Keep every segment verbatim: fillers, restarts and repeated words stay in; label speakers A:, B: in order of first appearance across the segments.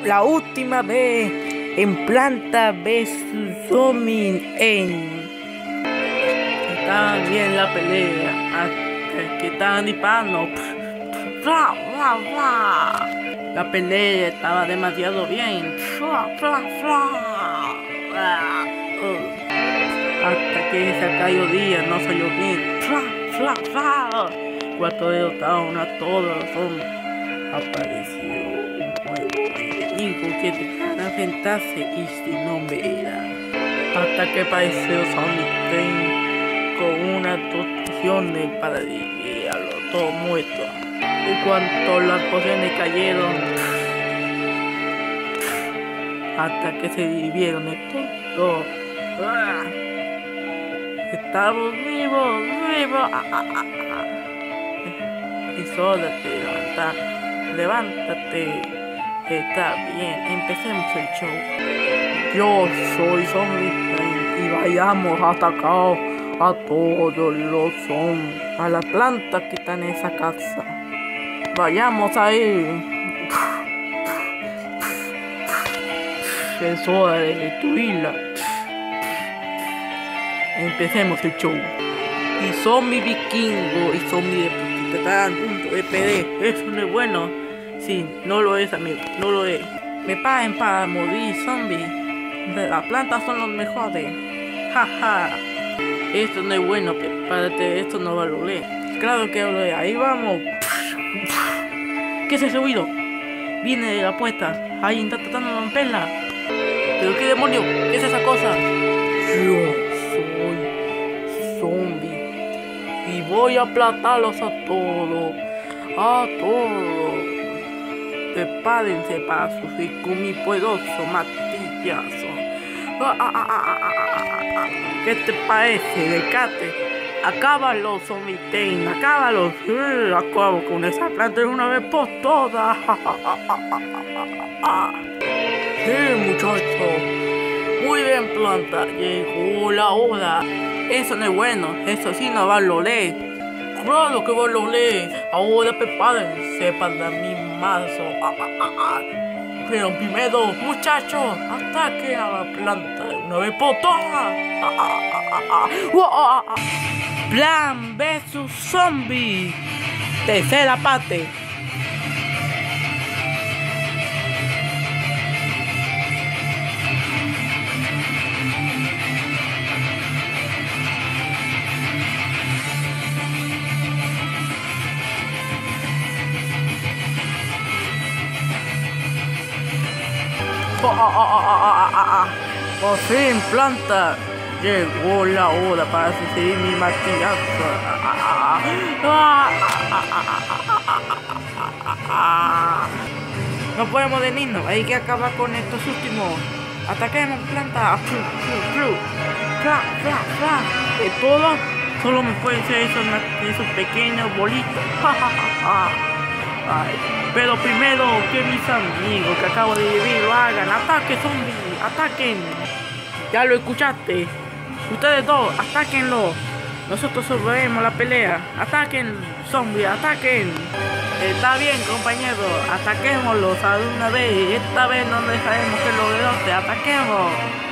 A: la última vez en Planta versus Zombie en... Estaban bien la pelea, hasta que estaban disparando. La pelea estaba demasiado bien. Hasta que se cayó día, no salió bien. Cuatro derrotaron a todos los zombies. Apareció un nuevo enemigo que te hará enfrentarse y su nombre era. Hasta que apareció Zombie Ten con unas dos pociones para dividir a los dos muertos. Y cuando las pociones cayeron, hasta que se dividieron estos dos. Estamos vivos, vivos. Y solo te levantar, levántate. Está bien, empecemos el show. Yo soy Zombie y vayamos a atacar a todos los zombies, a las plantas que están en esa casa. Vayamos ahí. Es hora de destruirla. Empecemos el show. Y zombie vikingo y zombie de putita están juntos de P D. Eso no es bueno. Sí, no lo es, amigo, no lo es. Me paguen para morir, zombie. Las plantas son los mejores. Jaja. Esto no es bueno, prepárate, esto no va a doler. Claro que lo es. Ahí vamos. ¿Qué es ese ruido? Viene de la puerta. Ahí está tratando de romperla. ¿Pero qué demonio? ¿Qué es esa cosa? Yo soy zombie y voy a aplastarlos a todos. A todos. Prepárense para sufrir con mi poderoso martillazo. ¿Qué te parece, Decate? Acábalo, Zombie Ten, acábalo. Sí, acabo con esa planta de una vez por todas. Sí, muchachos. Muy bien, planta. Llegó la hora. Eso no es bueno. Eso sí no va a loler. Claro que va a loler. Ahora prepárense para mi mazo. Pero primero, muchachos, ataquen a la planta de una vez por todas. Plan versus Zombie. Tercera parte. Por fin, planta. Llegó la hora para recibir mi martillazo. No podemos venirnos, hay que acabar con estos últimos. Ataquemos, planta. De todo, solo me pueden ser esos, esos pequeños bolitos. Ay, pero primero que mis amigos que acabo de vivir lo hagan. Ataque, zombie, ataquen. Ya lo escuchaste. Ustedes dos, atáquenlo. Nosotros sobreviviremos la pelea. Ataquen, zombie, ataquen. Está bien, compañeros, ataquémoslos a una vez. Esta vez no dejaremos que lo derrote. Ataquemos.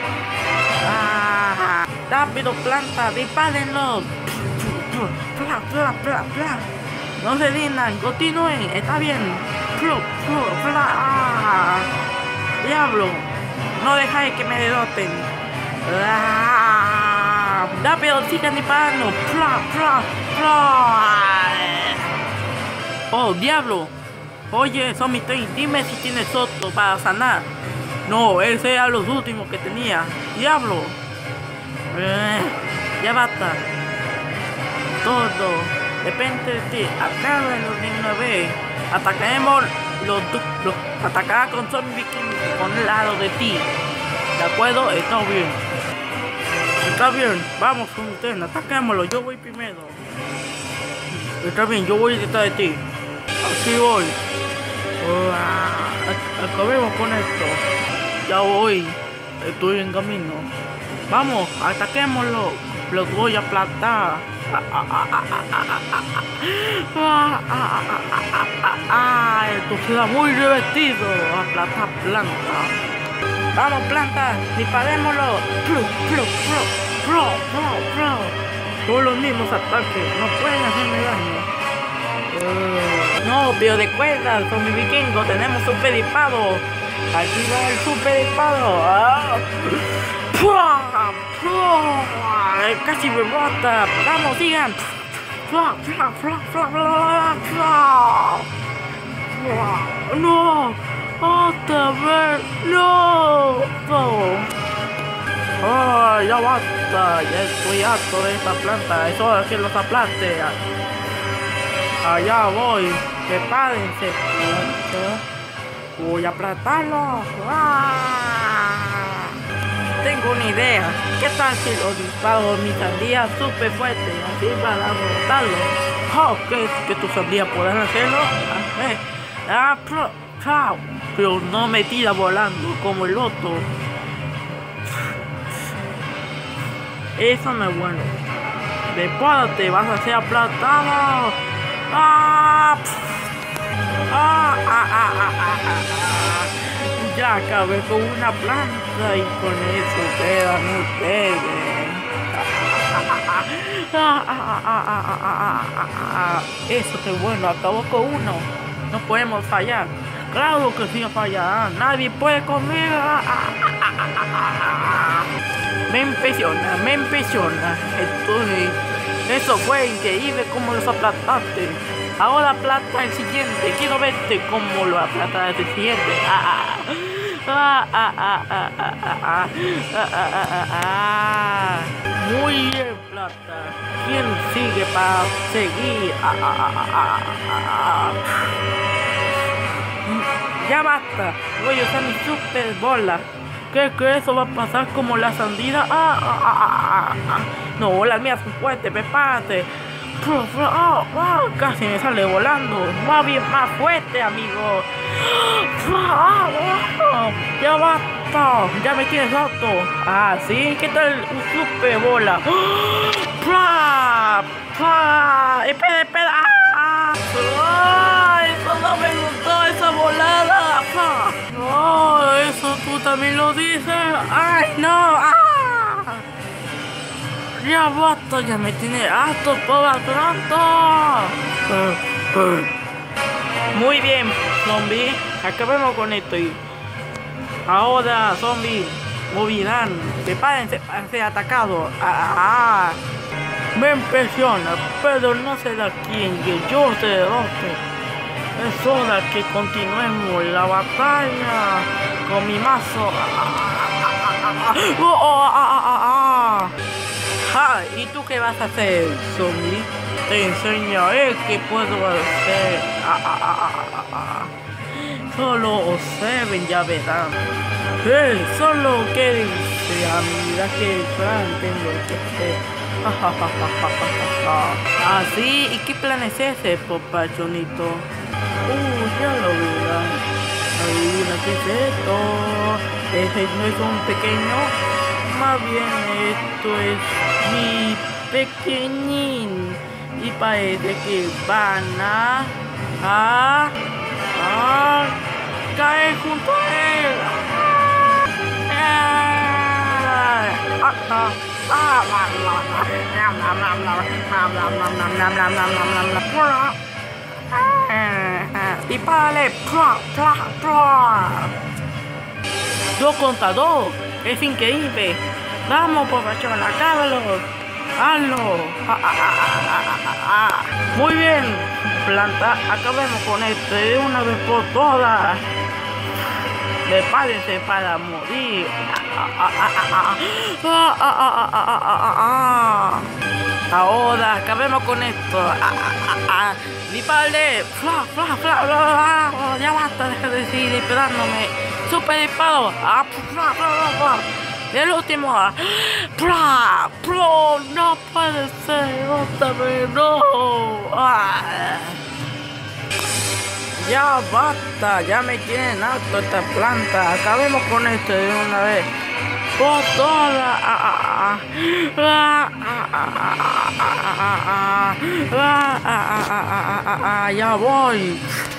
A: Ah, rápido, planta, dispárenlos. Pla, pla, pla, pla. No se rindan, continúen, está bien. Flu, flu, fla, ah. Diablo, no dejáis que me derroten. Ah. Rápido, sigan disparando. Fla, fla, fla. Oh, diablo. Oye, Zombie Ten, dime si tienes otro para sanar. No, ese era los últimos que tenía. Diablo. Eh, ya basta. Todo depende de ti. Acábenlo de una vez. Atacaremos los, los atacará con Zombie Viking con el lado de ti. ¿De acuerdo? Está bien. Está bien. Vamos, Zombie Ten, ataquémoslo. Yo voy primero. Está bien, yo voy detrás de ti. Aquí voy. Uh, acabemos con esto. Ya voy. Estoy en camino. Vamos, ataquémoslo. los voy a aplastar. Ah, esto será muy divertido, aplastar plantas. Vamos, planta, disparémoslo. Pro, pro, pro, pro, pro, pro. Son los mismos ataques, no pueden hacerme daño. Uh, no, pero recuerda, zombie vikingo, tenemos super disparo. Aquí va el super disparo. Ah. ¡Pua! ¡Pua! Casi me bota. Vamos, sigan. ¡Pua! ¡Pua! ¡Pua! ¡Pua! ¡Pua! ¡Pua! ¡No! ¡Otra vez! ¡No! ¡No! ¡Oh, ya basta! Ya estoy harto de esta planta. Es hora que los aplaste. Allá voy. Prepárense. Voy a aplastarlo. ¡Ah! Tengo una idea. ¿Qué tal si los disparo mi sandía súper fuerte? Así para derrotarlo. Oh, ¿crees que tus sandías podrán hacerlo? Ah, pero, ah, pero no me tira volando como el otro. Eso no es bueno. Después te vas a hacer aplastado. Ah, ah, ah, ah, ah, ah, ah. Ya acabé con una planta y con eso quedan ustedes. Ah, ah, ah, ah, ah, ah, ah, ah. Eso es bueno, acabó con uno. No podemos fallar. Claro que sí fallar. Nadie puede conmigo. Me impresiona, me impresiona. Entonces, eso fue increíble como los aplastaste. Ahora aplasta el siguiente. Quiero verte cómo lo aplasta el siguiente. Ah, ah, ah, ah, ah, ah, ah, ah, ah, ah. Muy bien, plata. ¿Quién sigue para seguir? Ah, ah, ah, ah, ah. Ya basta. Voy a usar mi super bola. ¿Qué que eso va a pasar como la sandía? Ah, ah, ah, ah, ah. No, las mías son fuertes, prepárate. Oh, oh, casi me sale volando. Más bien, más fuerte, amigo. Oh, oh, ya basta. Ya me tienes harto. Ah, sí. ¿Qué tal un super bola? Espera, espera. Ah, eso no me gustó, esa volada. Oh, eso tú también lo dices. Ay, no. Ah. Ya basta, ya me tiene harto por atrás. Muy bien, zombie. Acabemos con esto y ahora, zombie, morirán. Prepárense para ser atacados. Ah, ah. Me impresiona, pero no será quien que yo te derrote. Es hora que continuemos la batalla con mi mazo. Oh, oh, ah, ah, ah, ah. Ah, ¿y tú qué vas a hacer, zombie? Te enseñaré qué puedo hacer. Ah, ah, ah, ah, ah. Solo observen, ya verán. Hey, solo que sea, mira qué plan tengo que hacer. Así, ¿y qué plan es ese, popachonito? Uh, ya lo verán. Adivina qué es esto. Ese no es un pequeño. Más bien esto es mi pequeñín y parece que van a, a, a caer junto a él. Dispárale. Dos contra dos. Es increíble. Vamos, población, acábalo. Hazlo. Ah, ah, ah, ah, ah, ah. Muy bien, planta. Acabemos con esto de una vez por todas. Prepárense para morir. Ah, ah, ah, ah, ah, ah, ah, ah, ah. Ahora acabemos con esto. Ah, ah, ah. Dispare. Fla, fla, fla, fla, fla. Ya basta, deja de seguir disparándome. Super disparo. Ah, fla, fla, fla, fla. El último. ¡Pra! ¡Pro! No puede ser. Otra vez. No. Ah. Ya basta. Ya me tienen harto esta planta. Acabemos con esto de una vez. por toda. Ah, ah, ah. Ah, ah, ah, ah, ah, ah, ah. Ah, ah, ah, ah, ah, ah, ah. Ya voy.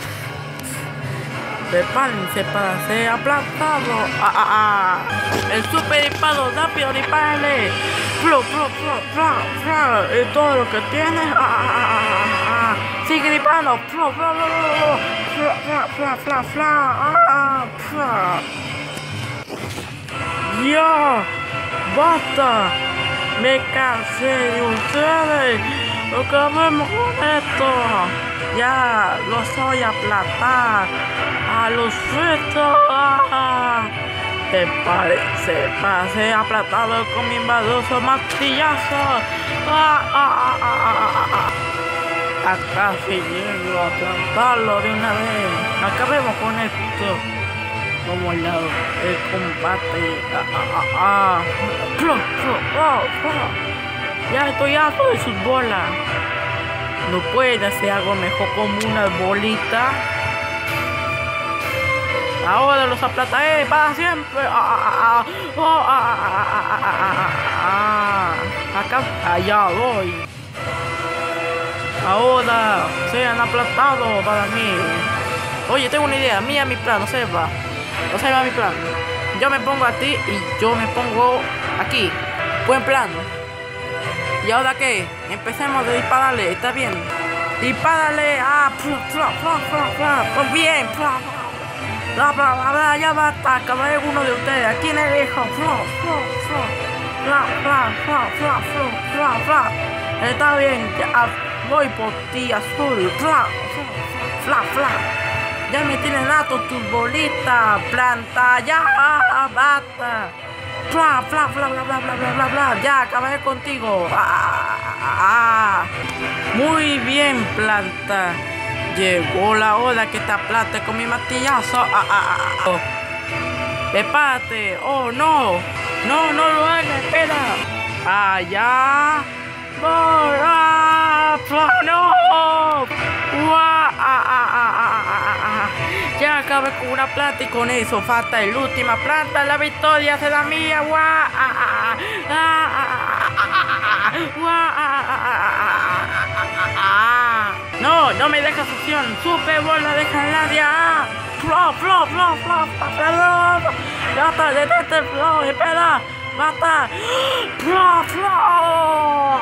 A: Prepárense para ser aplastado. Ah, ah, ah. El super disparo, rápido, dispárale. Flo, flo, flo, flo, flo. Y todo lo que tienes. Ah, ah, ah, ah, ah. Sigue disparando. Flo, flo, flo, flo, flo, flo, flo, flo. Ah, flo. Ya, basta. Me cansé de ustedes. Acabemos con esto. Ya, los voy a aplastar. A los sueltos. Ah, te parece para ser aplastado con mi invadoso martillazo. Ah, ah, ah, ah, ah, ah. Acá sí llego a aplastarlo de una vez. Acabemos con esto. Como el lado el combate. Ah, ah, ah, ah. Plum, plum, oh, oh. Ya estoy harto de sus bolas. No puede hacer algo mejor como una bolita. Ahora los aplastaré para siempre. Ah, ah, ah, oh, ah, ah, ah, ah, ah, ah, ah. Acá, allá voy. Ahora sean aplastados para mí. Oye, tengo una idea. Mira mi plan, no sepa. No sepa mi plan. Yo me pongo a ti y yo me pongo aquí. Buen plan. ¿Y ahora qué? Empecemos a dispararle, ¿está bien? Dispárale. Ah, fla, fla, fla, fla, fla. Pues bien, fla, fla, fla, fla, fla, ya basta, acabaré uno de ustedes. ¿A quién elijo? Fla, fla, fla, fla, fla, fla, fla, fla, fla. Está bien, ya voy por ti, azul. Fla, fla, fla, fla. Ya me tienen harto tus bolitas, planta, ya, basta. Fla, fla, fla, bla, bla, bla, bla, bla, bla. Ya, acabaré contigo. Ah, ah, ah. Muy bien, planta. Llegó la hora que te aplaste con mi martillazo. Ah, ah, ah. Oh. Prepárate. Oh, no. No, no lo hagas, espera. Allá. Voy. Ah, no. Uah, ah, ah, ah, ah, ah, ah. Ya acabé con una planta y con eso falta la última planta. La victoria será mía. Guau, ah, ah, ah, ah, guau, ah, ah, ah. No, no me dejas opción. Super bola de Canaria. Flo, flo, flo, flo, flo. Basta, detente, flo, espera. Basta. Flo, flo.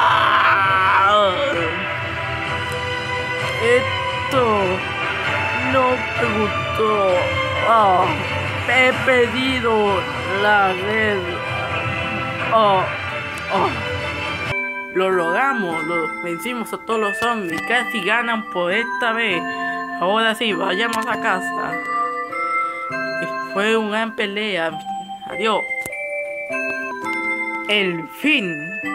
A: Esto no me gustó. Oh, he pedido la guerra. Oh, oh. Lo logramos, lo vencimos a todos los zombies. Casi ganan por esta vez. Ahora sí, vayamos a casa. Fue una gran pelea. Adiós. El fin.